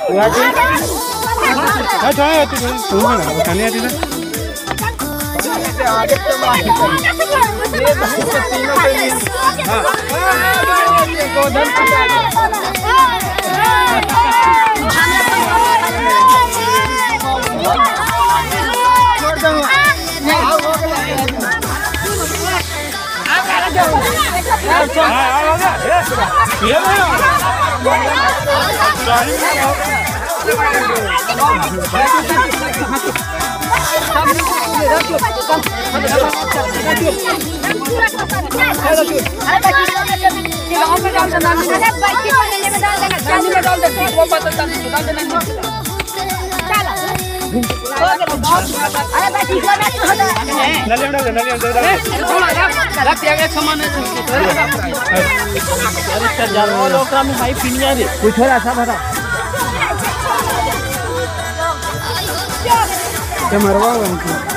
जाए तो तुम ना खाने आती ना आगे तो मार ये तीनों पे हां गोधन छोड़ दूंगा आओ हो गया ये मरवा